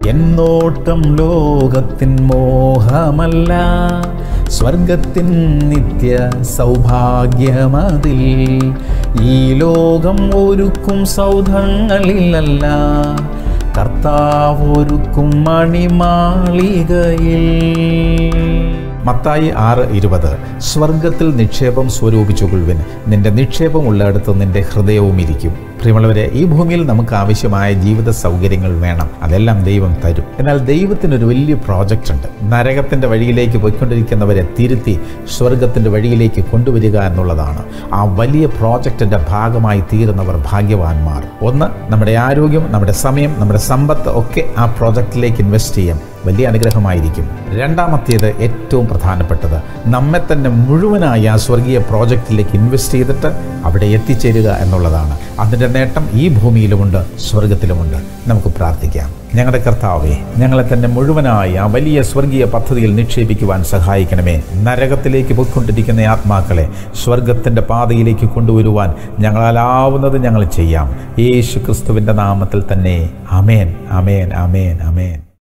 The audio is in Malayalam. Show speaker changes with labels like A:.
A: എന്നോട്ടം ലോകത്തിൻ മോഹമല്ല, സ്വർഗത്തിൻ നിത്യ സൗഭാഗ്യമതിൽ. ഈ ലോകം ഒരുക്കും സൗധങ്ങളിലല്ല, കർത്താവ് ഒരുക്കും മണിമാളികയിൽ. മത്തായി 6:20 സ്വർഗത്തിൽ നിക്ഷേപം സ്വരൂപിച്ചുകൊള്ളുവിൻ, നിന്റെ നിക്ഷേപം ഉള്ളിടത്ത് നിന്റെ ഹൃദയവും ഇരിക്കും. പ്രിയമുള്ളവരെ, ഈ ഭൂമിയിൽ നമുക്ക് ആവശ്യമായ ജീവിത സൗകര്യങ്ങൾ വേണം, അതെല്ലാം ദൈവം തരും. എന്നാൽ ദൈവത്തിനൊരു വലിയ പ്രോജക്റ്റ് ഉണ്ട്. നരകത്തിൻ്റെ വഴിയിലേക്ക് പോയിക്കൊണ്ടിരിക്കുന്നവരെ തിരുത്തി സ്വർഗത്തിൻ്റെ വഴിയിലേക്ക് കൊണ്ടുവരിക എന്നുള്ളതാണ്. ആ വലിയ പ്രോജക്റ്റിൻ്റെ ഭാഗമായി തീരുന്നവർ ഭാഗ്യവാന്മാർ. ഒന്ന്, നമ്മുടെ ആരോഗ്യം, നമ്മുടെ സമയം, നമ്മുടെ സമ്പത്ത് ഒക്കെ ആ പ്രോജക്റ്റിലേക്ക് ഇൻവെസ്റ്റ് ചെയ്യാം, വലിയ അനുഗ്രഹമായിരിക്കും. രണ്ടാമത്തേത്, ഏറ്റവും പ്രധാനപ്പെട്ടത്, നമ്മെ തന്നെ മുഴുവനായി ആ സ്വർഗീയ പ്രോജക്റ്റിലേക്ക് ഇൻവെസ്റ്റ് ചെയ്തിട്ട് അവിടെ എത്തിച്ചേരുക എന്നുള്ളതാണ്. അതിൻ്റെ നേട്ടം ഈ ഭൂമിയിലുമുണ്ട്, സ്വർഗത്തിലുമുണ്ട്. നമുക്ക് പ്രാർത്ഥിക്കാം. ഞങ്ങളുടെ കർത്താവേ, ഞങ്ങളെ തന്നെ മുഴുവനായി ആ വലിയ സ്വർഗീയ പദ്ധതിയിൽ നിക്ഷേപിക്കുവാൻ സഹായിക്കണമേ. നരകത്തിലേക്ക് പോയിക്കൊണ്ടിരിക്കുന്ന ആത്മാക്കളെ സ്വർഗത്തിൻ്റെ പാതയിലേക്ക് കൊണ്ടുവരുവാൻ ഞങ്ങളാലാവുന്നത് ഞങ്ങൾ ചെയ്യാം. യേശു ക്രിസ്തുവിൻ്റെ നാമത്തിൽ തന്നെ. ആമേൻ, ആമേൻ, ആമേൻ, ആമേൻ.